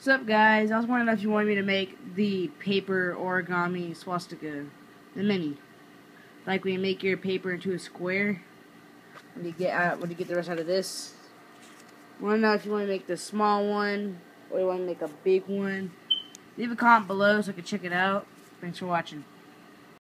What's up, guys? I was wondering if you wanted me to make the paper origami swastika, the mini. Like when you make your paper into a square, when you get the rest out of this. I want to know if you want to make the small one or you want to make a big one. Leave a comment below so I can check it out. Thanks for watching.